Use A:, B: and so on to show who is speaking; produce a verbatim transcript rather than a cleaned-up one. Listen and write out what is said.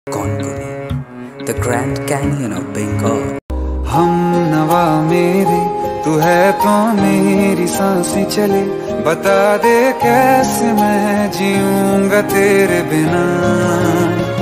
A: Konkoni, the Grand Canyon of Bengal.
B: हम नवा मेरे तू है तो मेरी सांसें चले, बता दे कैसे मैं जीऊंगा तेरे बिना।